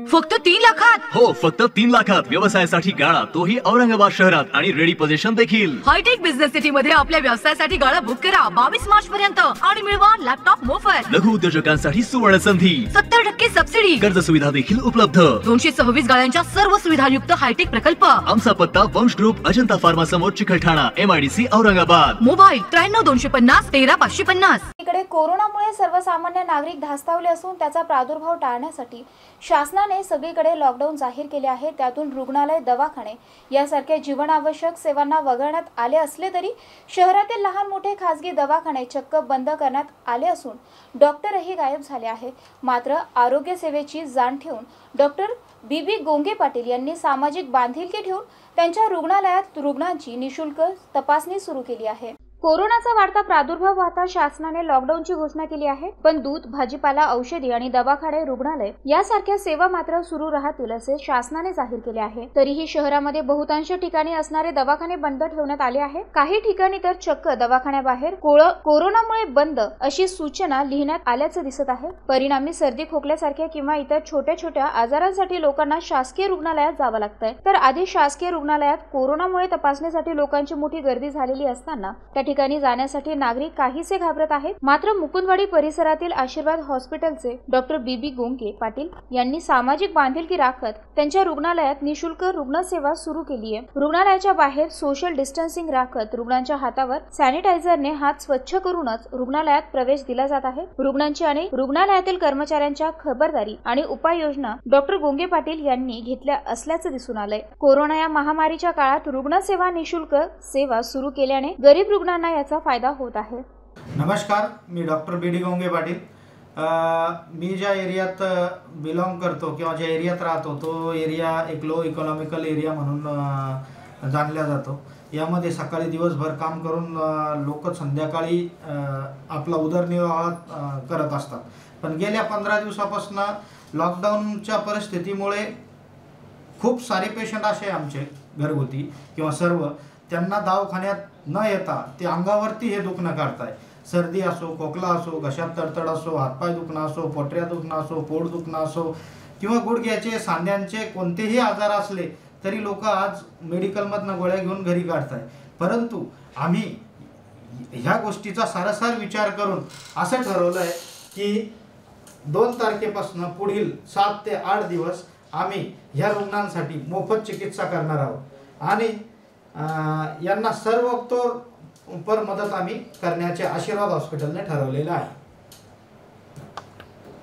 फक्त 3 लाखात? हो, फक्त 3 लाखात व्यवसायासाठी गाळा, तोही औरंगाबाद शहरात आणि रेडी पोझिशन देखील. हायटेक बिझनेस सिटी मध्ये आपल्या व्यवसायासाठी गाळा बुक करा 22 मार्च पर्यंत आणि मिळवा लॅपटॉप मोफत. लघु उद्योजकांसाठी सुवर्ण संधी, 70% सबसिडी, कर्ज सुविधा देखील उपलब्ध. 226 गाळ्यांच्या सर्व सुविधायुक्त हायटेक प्रकल्प. आमचा पत्ता वंश ग्रुप, अजंता फार्मा समोर, चिकलठाणा, MIDC औरंगाबाद. मोबाईल 93 250 13 550. इकडे कोरोनामुळे सर्वसामान्य नागरिक धास्तावले असून त्याचा प्रादुर्भाव टाळण्यासाठी शासनाने सगळीकडे लॉकडाऊन जाहीर केले आहे. त्यातून रुग्णालय, दवाखाने यासारख्या जीवनावश्यक सेवांना वगळण्यात आले असले तरी शहरातील लहान मोठे खासगी दवाखाने चक्क बंद करण्यात आले असून डॉक्टरही गायब झाले आहे. मात्र आरोग्य सेवेची जाण ठेवून डॉक्टर BB गोंगे पाटील यांनी सामाजिक बांधिलकी ठेवून त्यांच्या रुग्णालयात रुग्णांची निशुल्क तपासणी सुरू केली आहे. कोरोनाचा वाढता प्रादुर्भाव पाहता शासनाने लॉकडाऊनची घोषणा केली आहे. पण दूध, भाजीपाला, औषधी आणि दवाखाने, रुग्णालय यासारख्या सेवा मात्र सुरू राहतील असे शासनाने जाहीर केले आहे. तरीही शहरामध्ये बहुतांश ठिकाणी असणारे दवाखाने बंद ठेवण्यात आले आहे. काही ठिकाणी तर चक्क दवाखान्याबाहेर कोरोनामुळे बंद अशी सूचना लिहिण्यात आल्याचं दिसत आहे. परिणामी सर्दी, खोकल्यासारख्या किंवा इतर छोट्या छोट्या आजारांसाठी लोकांना शासकीय रुग्णालयात जावं लागतंय. तर आधी शासकीय रुग्णालयात कोरोनामुळे तपासणीसाठी लोकांची मोठी गर्दी झालेली असताना त्या ठिकाणी जाण्यासाठी नागरिक काहीसे घाबरत आहेत. मात्र मुकुंदवाडी परिसरातील आशीर्वाद हॉस्पिटलचे डॉक्टर BB गोंगे पाटील यांनी सामाजिक बांधिलकी राखत त्यांच्या रुग्णालयात निशुल्क रुग्णसेवा सुरू केली आहे. रुग्णालयाच्या बाहेर सोशल डिस्टन्सिंग राखत रुग्णांच्या हातावर सॅनिटायझरने हात स्वच्छ करूनच रुग्णालयात प्रवेश दिला जात आहे. रुग्णांची आणि रुग्णालयातील कर्मचाऱ्यांच्या खबरदारी आणि उपाययोजना डॉक्टर गोंगे पाटील यांनी घेतल्या असल्याचं दिसून आलंय. कोरोना या महामारीच्या काळात रुग्णसेवा निशुल्क सेवा सुरू केल्याने गरीब रुग्णांना याचा फायदा होत आहे. नमस्कार, मी डॉक्टर BD गोंगे पाटील. मी ज्या एरियात बिलॉंग करतो किंवा ज्या एरियात राहतो तो एरिया एक लो इकॉनॉमिकल एरिया म्हणून जाणला जातो. यामध्ये सकाळी दिवसभर काम करून लोक संध्याकाळी आपला उदरनिर्वाह करत असतात. पण गेल्या 15 दिवसापासून लॉकडाऊनच्या परिस्थितीमुळे खूप सारे पेशंट असे आमचे घरगुती किंवा सर्व त्यांना दवाखान्यात न येता ते अंगावरती हे दुखणं काढताय. सर्दी असो, खोकला असो, घशात तडतड असो, हातपाय दुखणं असो, पोटऱ्या दुखणं असो, पोट दुखणं असो किंवा गुडघ्याचे, सांध्यांचे कोणतेही आजार असले तरी लोक आज मेडिकलमधनं गोळ्या घेऊन घरी काढताय. परंतु आम्ही ह्या गोष्टीचा सारासार विचार करून असं ठरवलं आहे की 2 तारखेपासून पुढील 7 ते 8 दिवस आम्ही ह्या रुग्णांसाठी मोफत चिकित्सा करणार आहोत आणि यांना सर्वतोपरी मदत आम्ही करण्याचे आशीर्वाद हॉस्पिटलने ठरवलेलं आहे.